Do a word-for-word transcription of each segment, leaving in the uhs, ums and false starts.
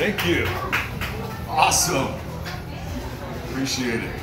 Thank you. Awesome. Appreciate it.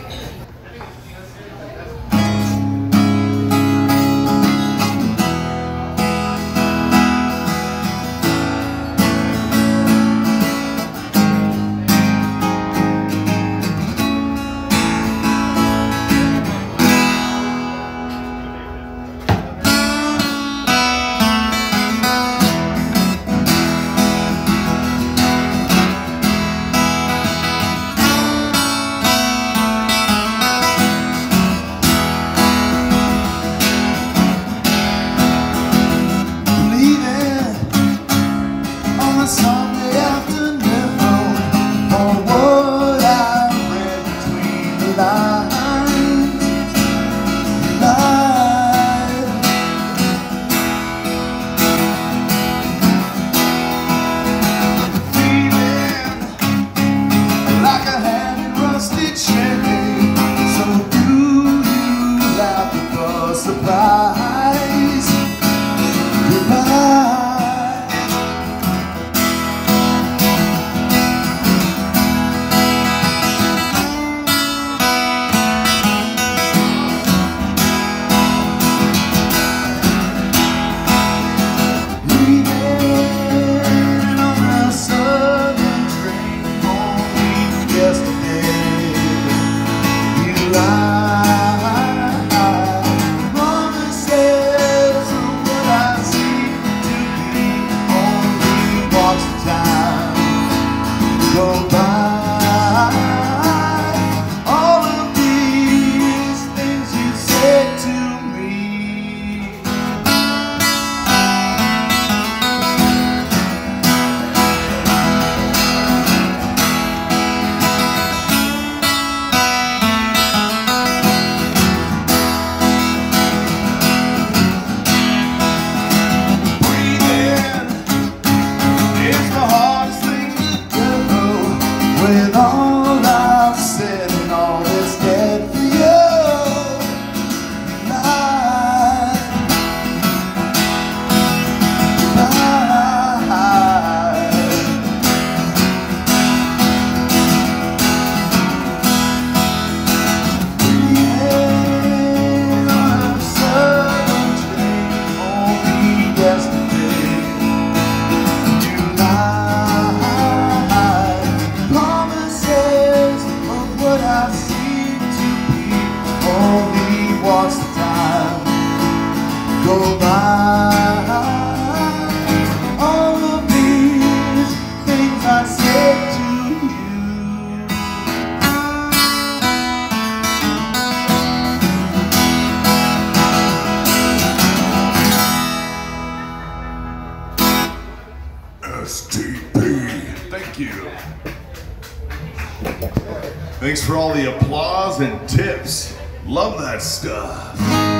Thanks for all the applause and tips. Love that stuff.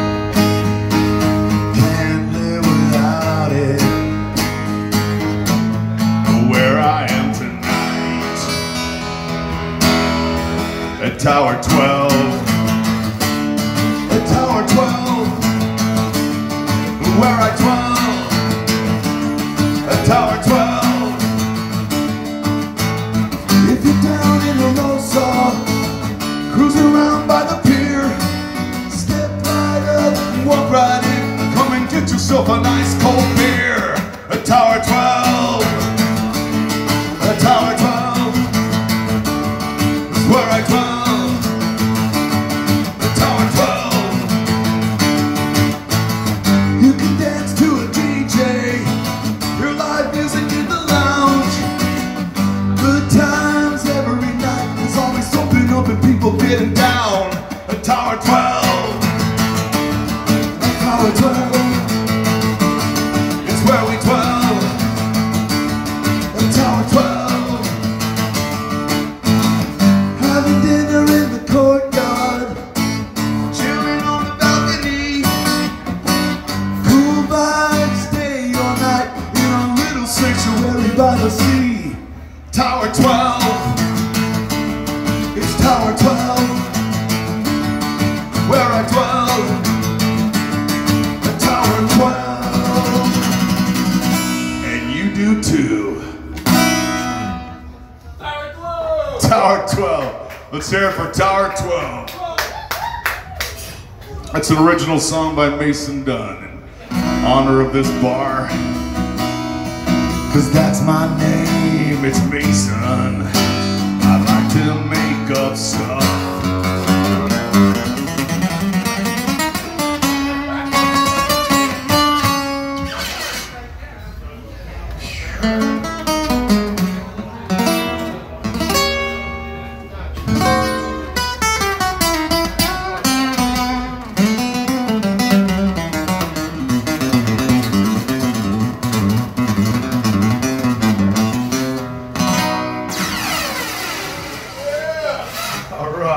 Can't live without it. Where I am tonight at Tower twelve. At Tower twelve. Where I dwell. At Tower twelve. If you're down in Hermosa, cruising around by the pier, step right up and walk right in. Come and get yourself a nice cold beer. At Tower twelve. At Tower twelve is where I dwell. At Tower twelve. You can dance to a D J, hear live music in the lounge. Good times every night, there's always something up and people getting down. At Tower twelve. At Tower twelve is where we dwell. At Tower twelve. Having dinner in the courtyard, chilling on the balcony. Cool vibes day or night in our little sanctuary by the sea. Tower twelve. It's Tower twelve, where I dwell. At Tower twelve, and you do too. Let's hear it for Tower twelve. That's an original song by Mason Dunn in honor of this bar. Cause that's my name, it's Mason. I like to make up stuff. All right.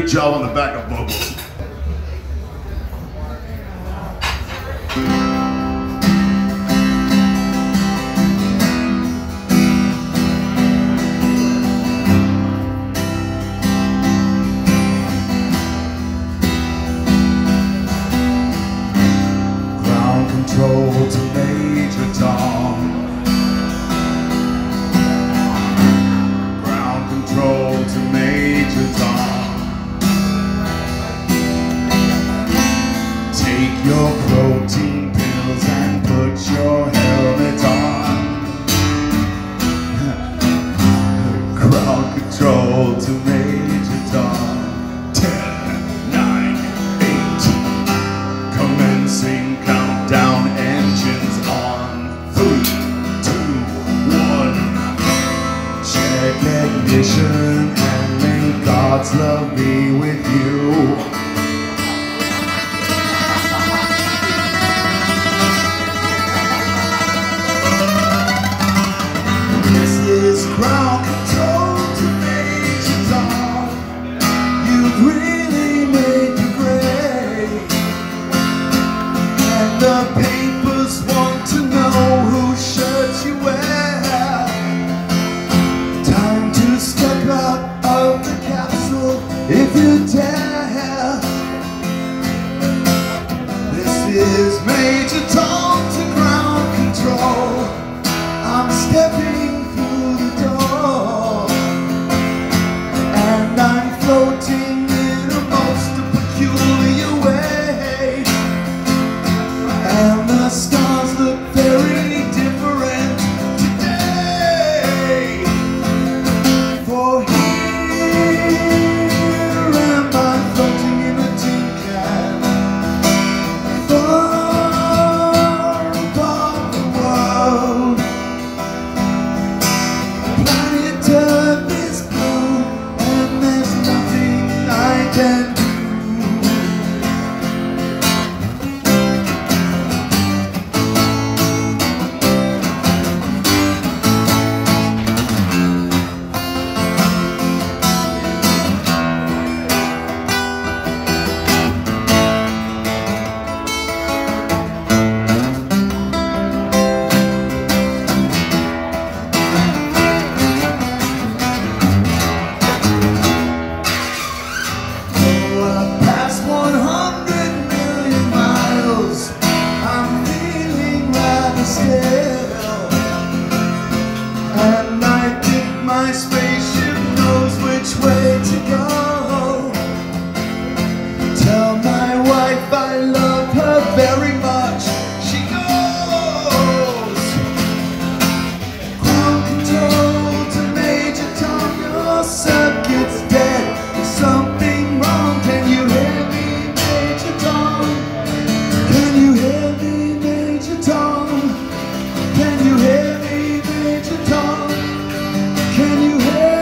great job on the backup vocals. Ground control to Major Tom. Ground control to Major Tom. Take your protein pills and put your helmet on. Ground control to Major Tom. Ten, nine, eight. Commencing countdown, engines on. Three, two, one. Check ignition and may God's love be with you. This is ground control to Major Tom. You've really made your grade, and the papers want to know whose shirt you wear. Time to step out of the capsule if you dare. This is Major Tom to ground control. I'm stepping through the door, and I'm floating in a most peculiar way, and the stars look very different today. For here am I floating in a tin can, far above the world. Planet Earth is blue, and there's nothing I can do. And I think my spaceship knows which way to go. Tell my wife I love her very much. She goes. Ground control to Major Tom. Your circuit's dead. There's something wrong. Can you hear me, Major Tom? Can you hear me, Major Tom? Can you hear me, Major Tom? Can you hear?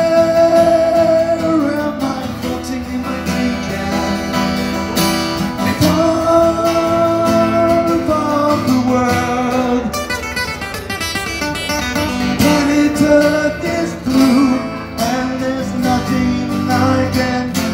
Am I floating in my tin can? Far above the world. Planet Earth is blue, and there's nothing I can do.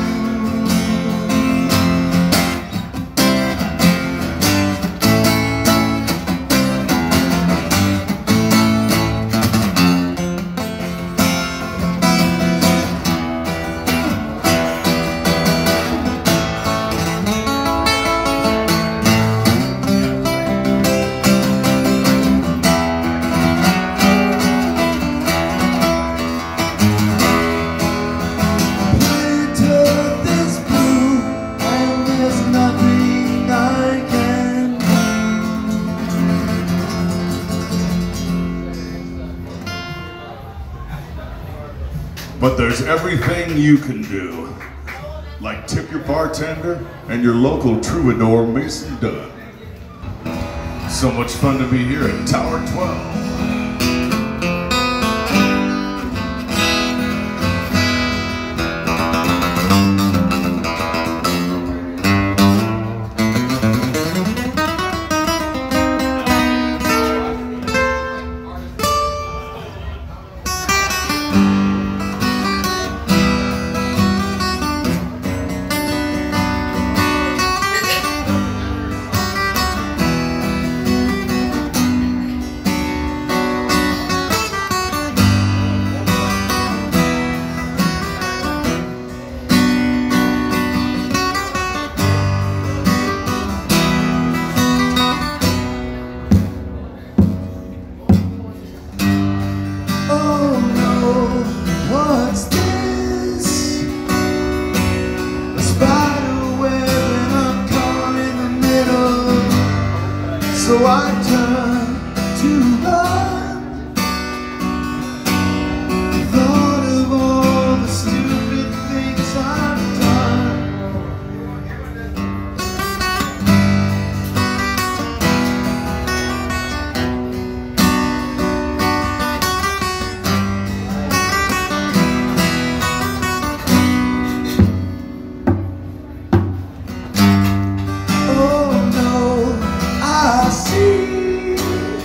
Planet Earth is blue, and there's nothing I can do. But there's everything you can do, like tip your bartender and your local troubadour, Mason Dunn. So much fun to be here at Tower twelve. So I turn to run. Thought of all the stupid things I've done. Oh no, I see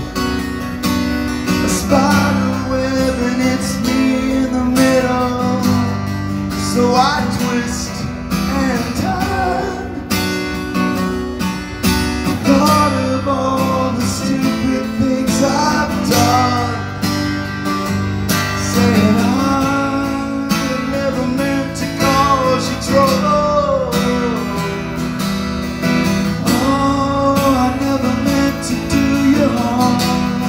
a spider web and it's me in the middle. So I twist and turn. Thought of all the stupid things I've done, saying I never meant to cause you trouble. Oh, I never meant to do you harm.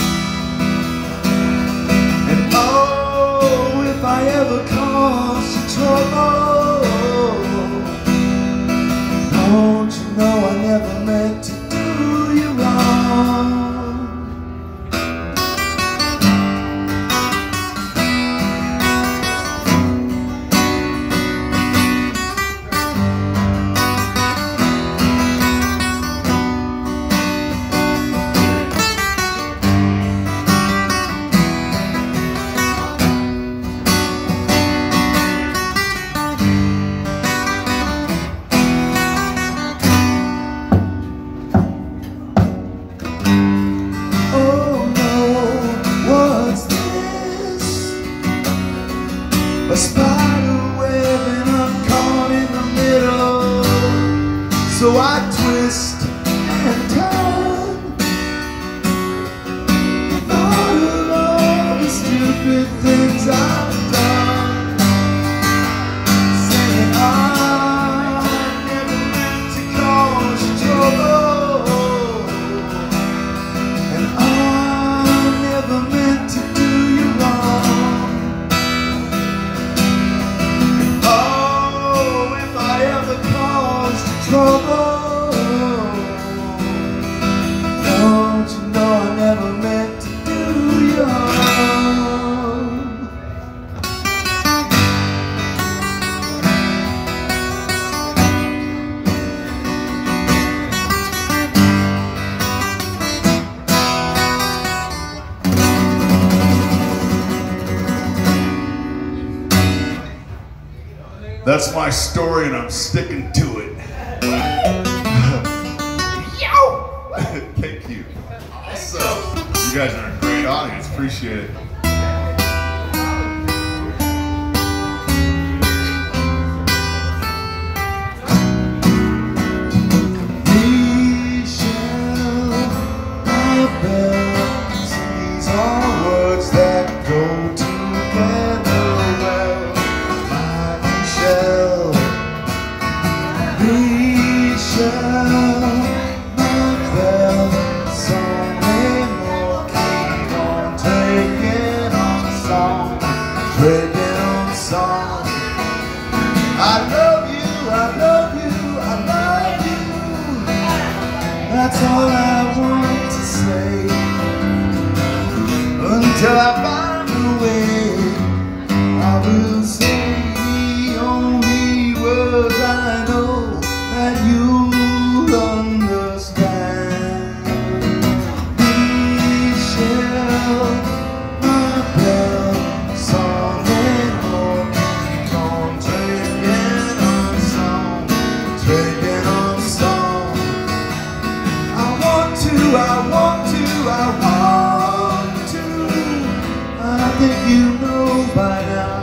And oh, if I ever cause you trouble, don't you know I never meant to do you wrong. A spider web and I'm caught in the middle. So I twist and turn. Thought of all the stupid things I've done, saying I never meant to cause you trouble, and I never meant to do you wrong. Trouble, don't you know I never meant to do you harm. That's my story and I'm sticking to it. Thank you. Awesome. You guys are a great audience. Appreciate it. Michelle, my bells, these are words that go together well. My Michelle, Michelle. I love you, I love you, I love you. That's all I want to say. Until I find a way, I will say the only words I know that you'll understand. Michelle, my bell, song and more, keep on taking on song, taking on song. I want to, I want to, I want to. I think you know by now.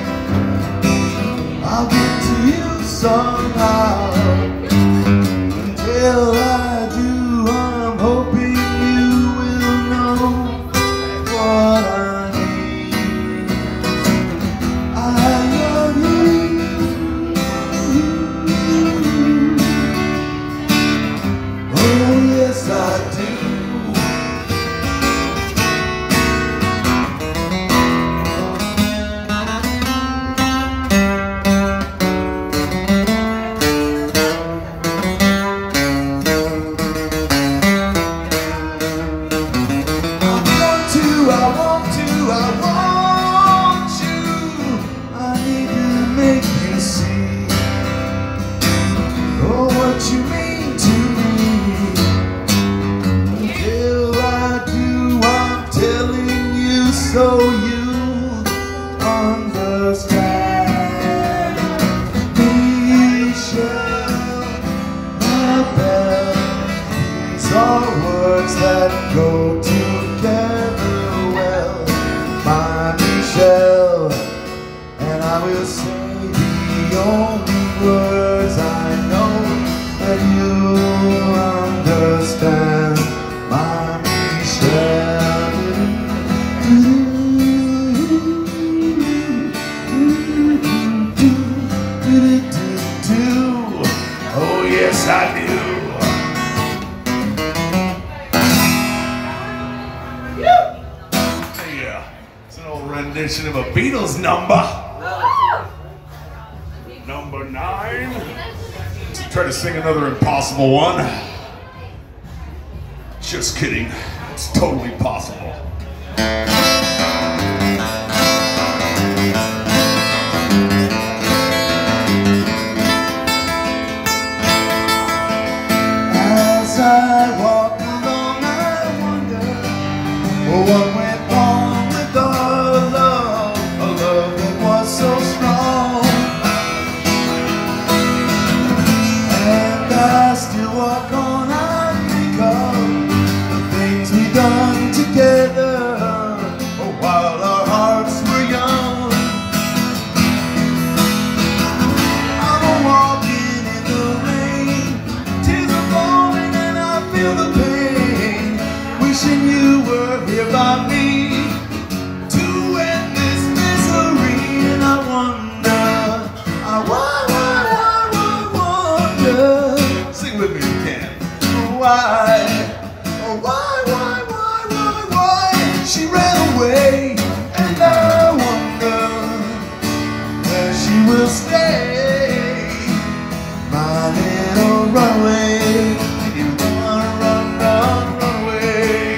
I'll get to you somehow. Until I do, I'm hoping you will know what I need. I love you. Yes, I do. Yeah, it's an old rendition of a Beatles number. Number nine. Try to sing another impossible one. Just kidding. It's totally possible. As I walk along, I wonder what went wrong with our love, a love that was so strong. And I still walk on, I think of the things we done together, oh, while our hearts were young. I'm walking in the rain, tears are falling and I feel the pain, wishing you were here by me to end this misery. And I wonder, I why, why, why, why, wonder. Sing with me if you can. Why, oh, why, why, why, why, why she ran away, and I wonder where she will stay, my little runaway. You run, run, run, run away.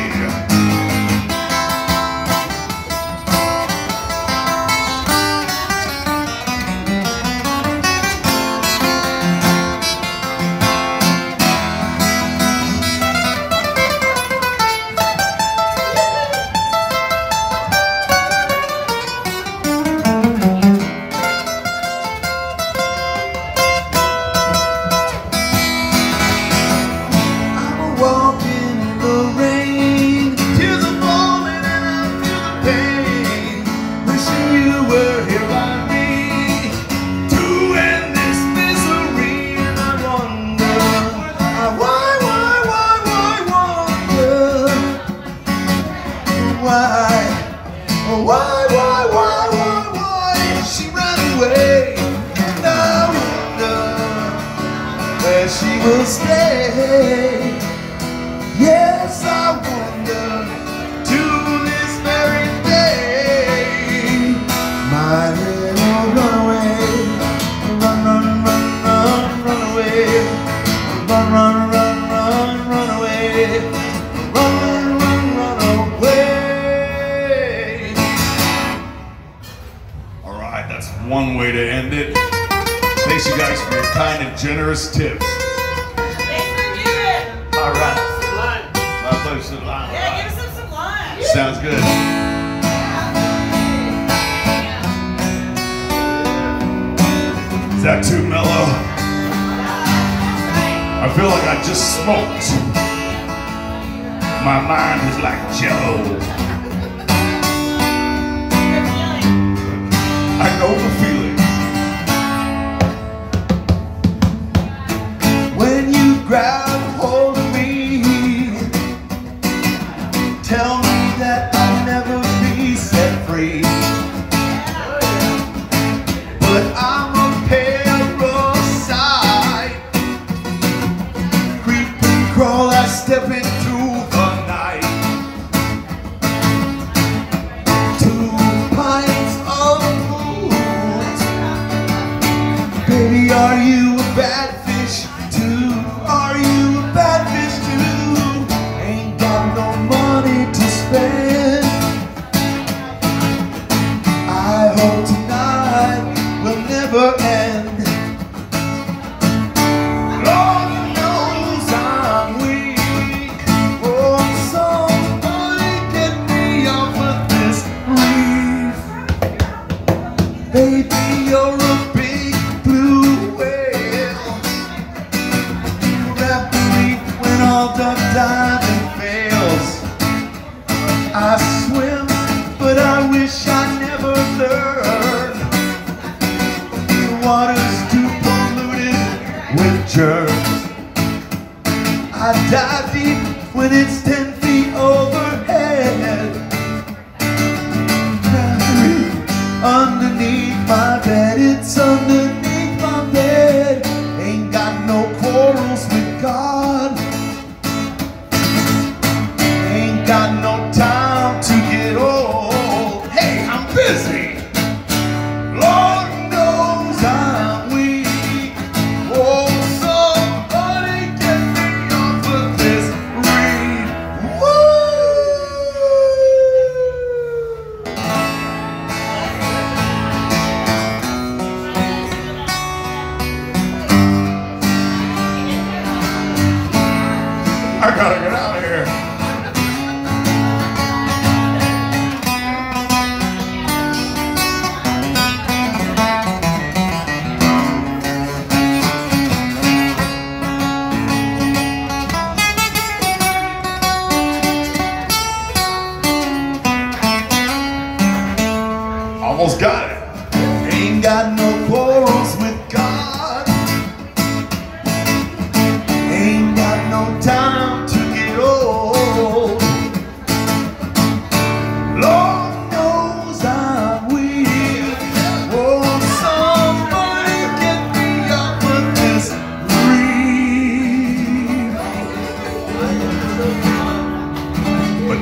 I'm walking in the rain, tears are falling and I feel the pain, wishing you were here by me to end this misery. And I wonder, I why, why, why, why, wonder why, oh, why, why, why, why, why she ran away, and I wonder where she will stay. Yes, I wonder to this very day, my little runaway. Run, run, run, run, run away. Run, run, run, run, run away. Run, run, run away. All right, that's one way to end it. Thanks you guys for your kind and generous tips. All right. I'll play some line. Yeah, give us some lines. Sounds good. Is that too mellow? I feel like I just smoked. My mind is like jello. I know the feeling. When you grab hold of me, tell me that I'll never be set free. But I'm a parasite, creep and crawl, I step into the night. Two pints of food. Baby, are you a bad fish too? Are you a bad fish too? Ain't got no money to spend. I hope tonight will never end. Lord knows I'm weak. Oh, somebody get me off of this reef. Baby, you're a big blue whale. You wrap the reef when all the diving fails. I swim, but I wish I never learned. The water's too polluted with germs. I dive deep when it's ten feet overhead. Underneath my bed, it's underneath my bed. Ain't got no quarter.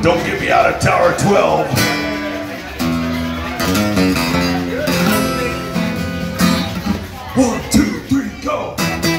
Don't get me out of Tower twelve. One, two, three, go.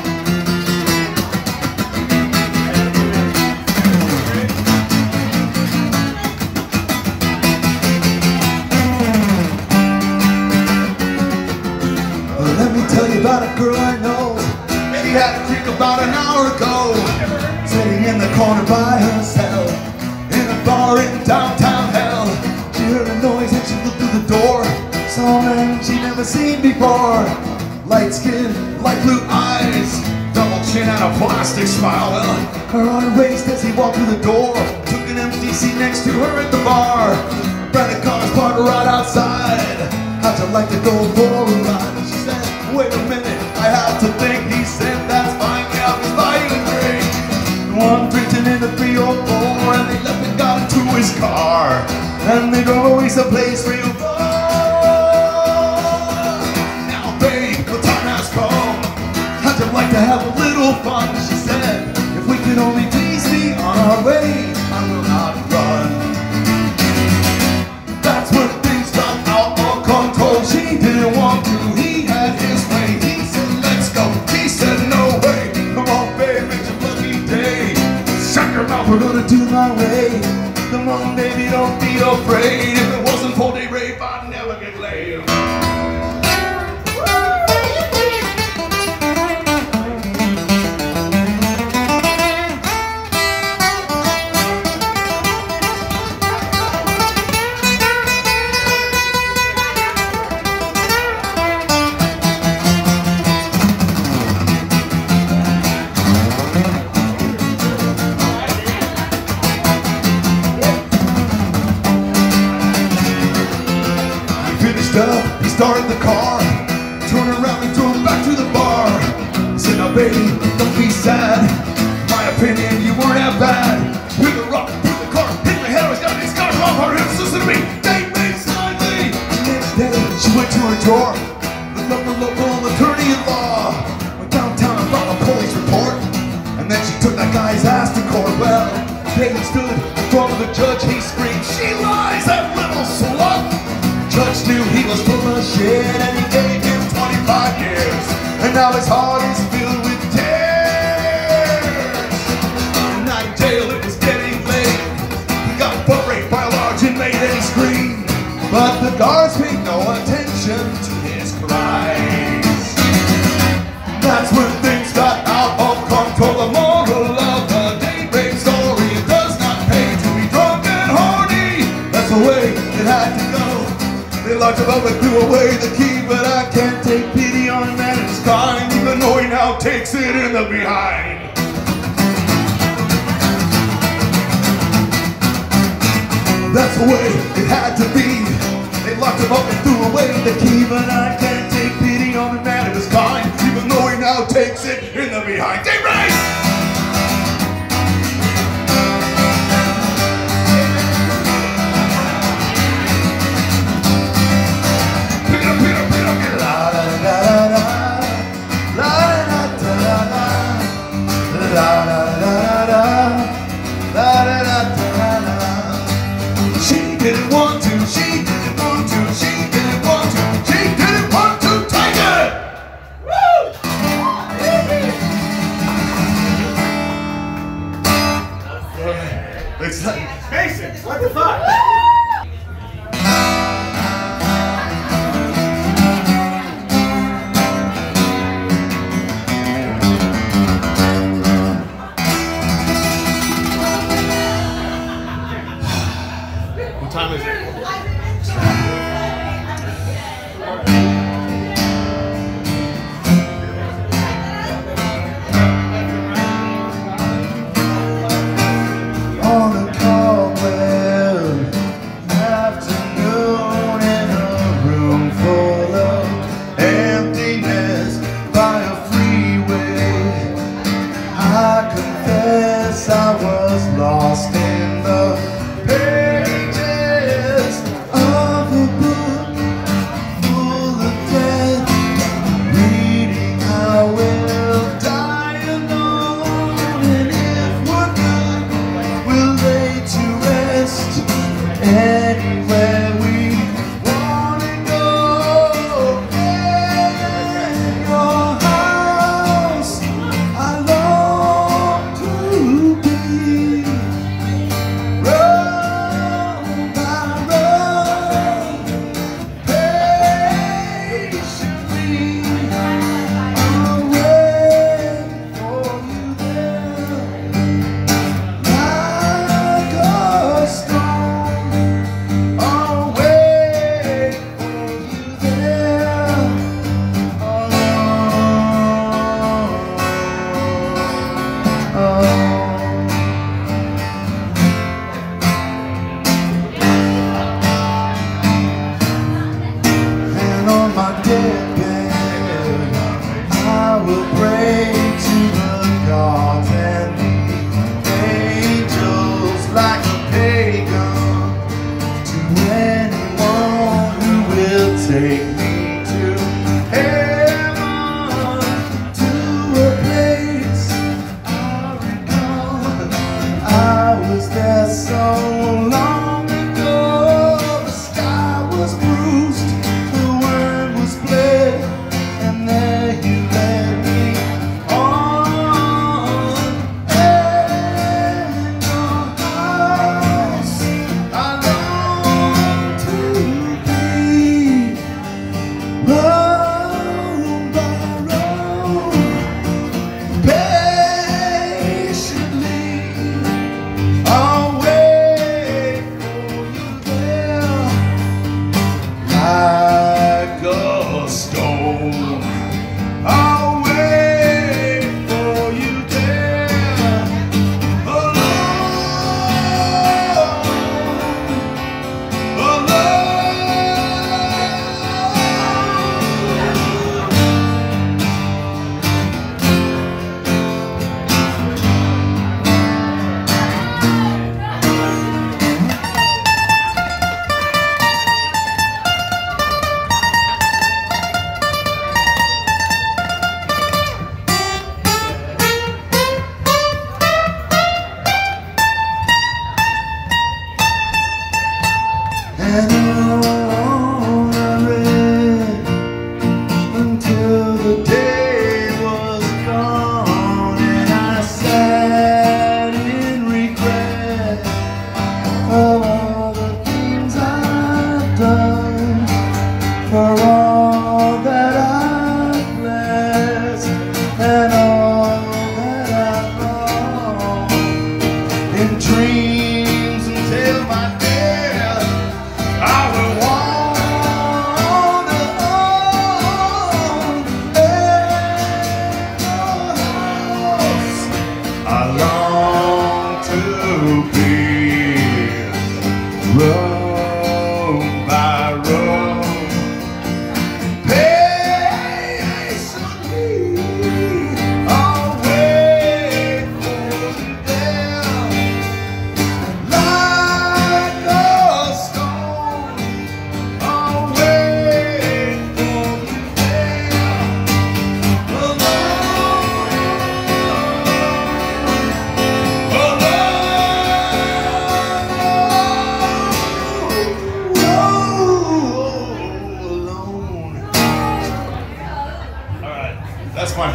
Let me tell you about a girl I know. She had a drink about an hour ago, sitting in the corner by herself in a bar in downtown hell. She heard a noise and she looked through the door. Saw a man she'd never seen before. Light skin, light blue eyes, double chin and a plastic smile. Well, her heart raced as he walked through the door. Took an empty seat next to her at the bar. Brandon Connors parked right outside. How'd you like to go for a ride? She said, wait a minute, I have to think. He said, that's fine, yeah, I'll just buy you a drink. One drinking in the three oh four, and they left and got into his car. And they drove away someplace real far. Now babe, the time has come. How'd you like to have a little fun? She said, if we could only please be on our way, I will not run. That's when things got out of control. She didn't want to, he had his way. He said, let's go. He said, no way. Come on, babe, it's your lucky day. Shut your mouth, we're gonna do my way. Come on, baby, don't be afraid. If it wasn't for day rape, I'd never get laid. He started the car, turned around and drove back to the bar. He said, now baby, don't be sad. My opinion, you weren't that bad. Hit the rock, hit the car, hit my head, I was got these cars off her hips. Listen to me, they made slightly. The next day, she went to her drawer, looked up the local attorney-in-law. Went downtown and brought a police report, and then she took that guy's ass to court. Well, David stood in front of the judge, he screamed, she lies, that little slut. Judge knew he was full of shit, and he gave him twenty-five years. And now his heart is filled with tears. The night in jail, it was getting late. He got butt raped by a large inmate and he screamed. But the guards paid no attention to his cries. That's when things got out of control. The moral of the day rape story, it does not pay to be drunk and horny. That's the way it had to go. They locked him up and threw away the key, but I can't take pity on a man who's kind, even though he now takes it in the behind. That's the way it had to be. They locked him up and threw away the key, but I can't take pity on a man who's kind, even though he now takes it in the behind. Dave Ray! She didn't want to, she didn't want to, she didn't want to, she didn't want to take it! Woo! It's like, Mason, what the fuck? What time is it? On a car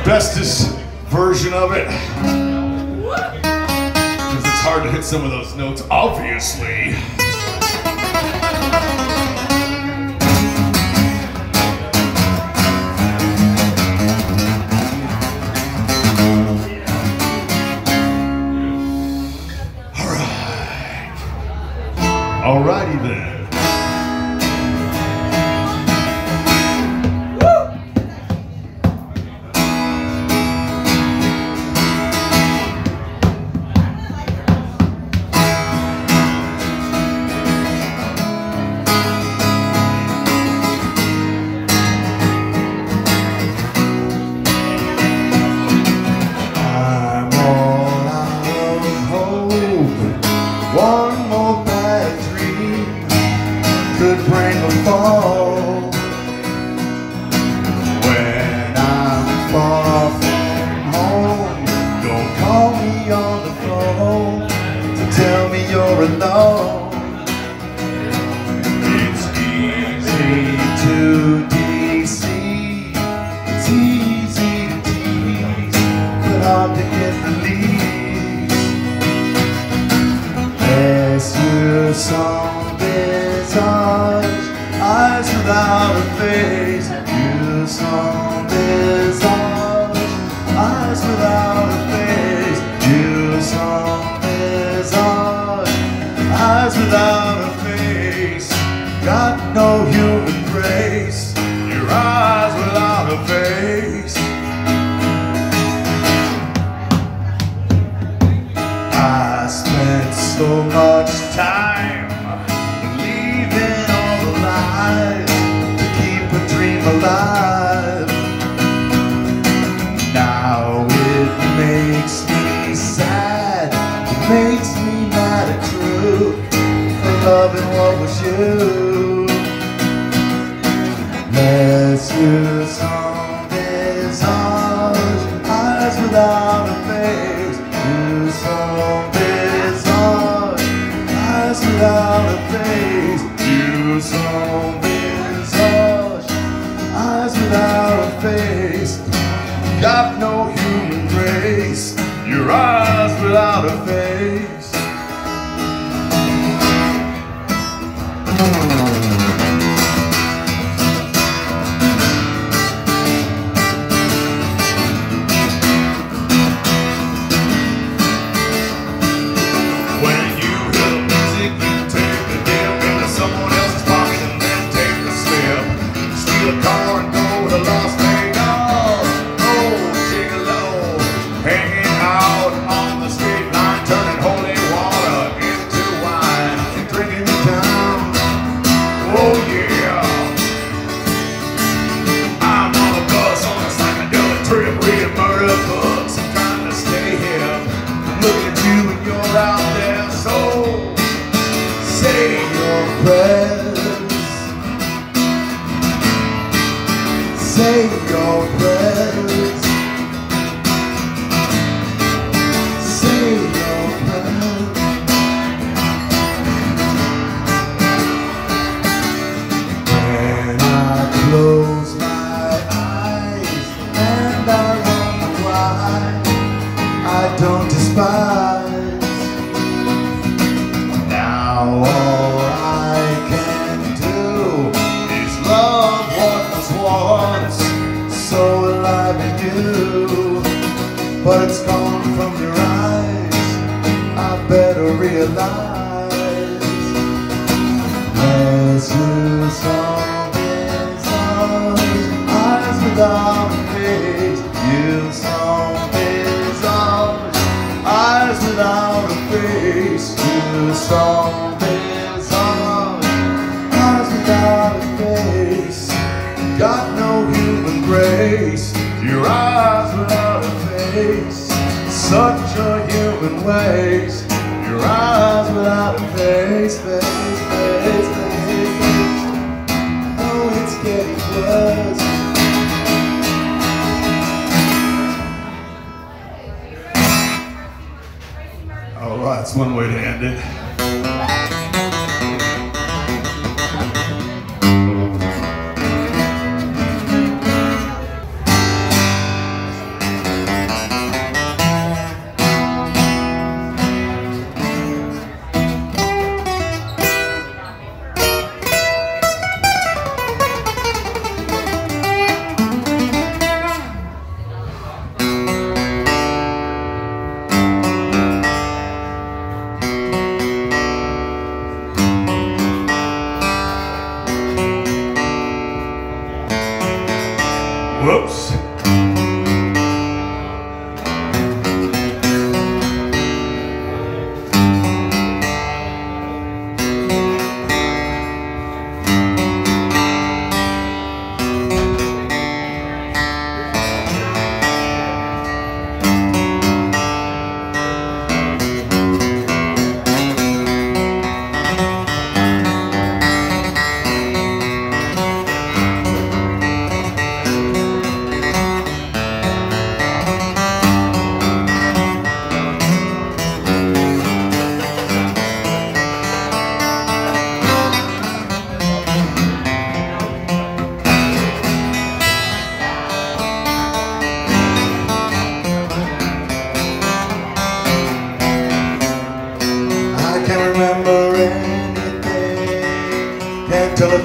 bestest version of it. Because it's hard to hit some of those notes, obviously. Alrighty then. I'm all out of hope. One more bad dream could bring a fall. When I'm far from home, don't call me on the phone to tell me you're alone. It's easy to deceive, it's easy to tease, but hard to get released. Yes, you're some visage, eyes without a face. You're some visage, eyes without a face. You're some visage, eyes without a face. Got no human grace. Your eyes without a face. I spent so much time believing all the lies to keep a dream alive. Now it makes me sad, it makes me mad at truth for loving what was you. Let's use some visage, eyes without a face. Use some visage, eyes without a face. Use some visage, eyes without a face. Got no human grace. Your eyes without a face. Say your prayers. Say your prayers. When I close my eyes and I wonder why I don't despise. Now all I can do is love what was once so alive in you, but it's gone from your eyes. I better realize. As you saw his eyes, eyes without a face. You saw his eyes, eyes without a face. You saw his eyes, eyes without a face. Got no human grace. Your eyes without a face. Such a human waste. Your eyes without a face. Face, face, face. Oh, it's getting close. Alright, that's one way to end it.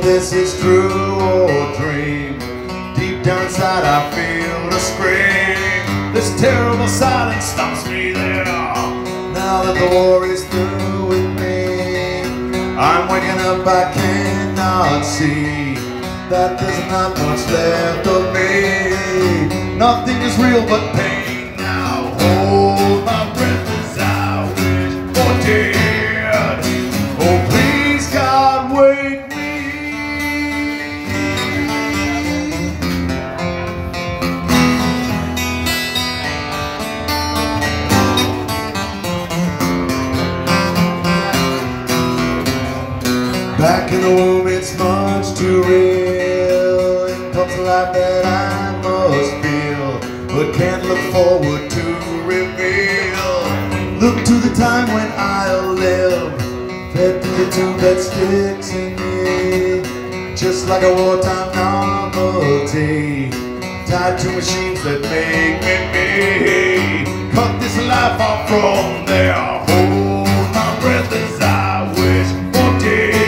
this is true or dream. Deep down inside I feel a scream. This terrible silence stops me there. Now that the war is through with me, I'm waking up, I cannot see that there's not much left of me. Nothing is real but pain now. Hold my breath as I wish for dead. Oh please God, wake me. Back in the womb, it's much too real. It comes alive that I must feel, but can't look forward to reveal. Look to the time when I'll live, fed through the tube that sticks in me, just like a wartime novelty, tied to machines that make me me. Cut this life off from there. Hold my breath as I wish for dead.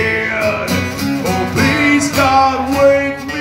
God, wake me.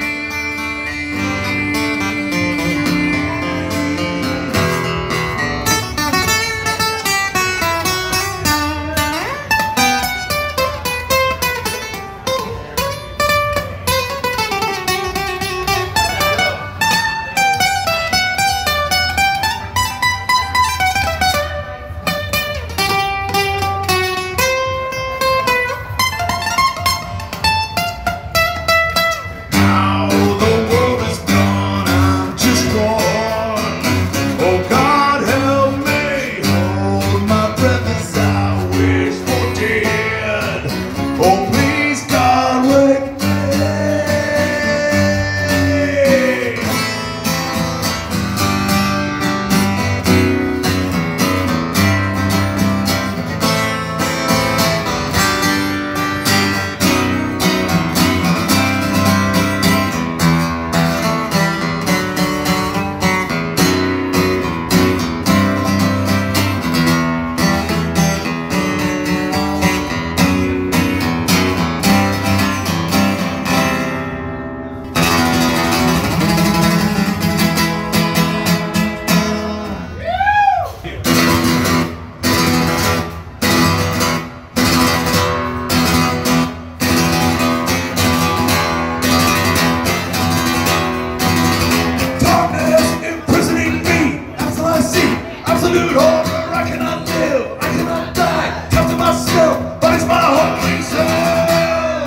Absolute horror, I cannot live, I cannot die, tough to myself, but it's my holy soul.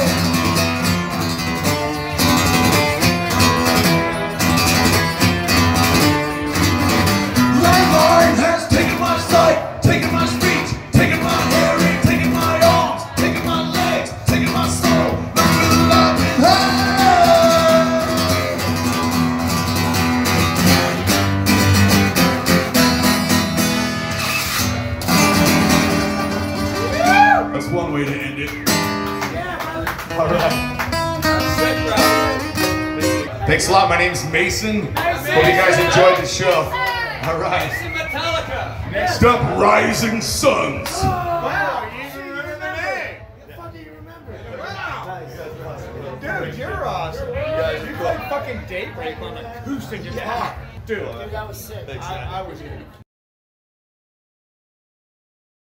Landmine has taken my sight, taken my speech, taken my hearing, taken my arms, taken my legs, taken my soul, not with love in hand. That's one way to end it. Yeah, all right. Thanks a lot. My name's Mason. Hope you guys enjoyed the show. All right. Metallica. Next up, Rising Suns. Wow, you even remember the name. The fuck do you remember? Wow. Dude, you're awesome. You guys, you played fucking Daybreak on acoustic guitar. Dude, that was sick. I, I was here.